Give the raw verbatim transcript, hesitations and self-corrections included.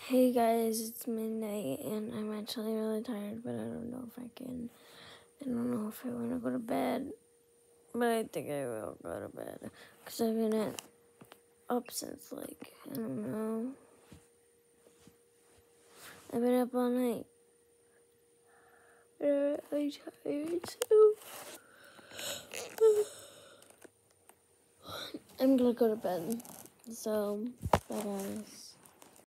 Hey guys, it's midnight and I'm actually really tired, but I don't know if I can. I don't know if I want to go to bed, but I think I will go to bed because I've been at, up since like, I don't know. I've been up all night. I'm really tired too. I'm gonna go to bed. So, bye guys.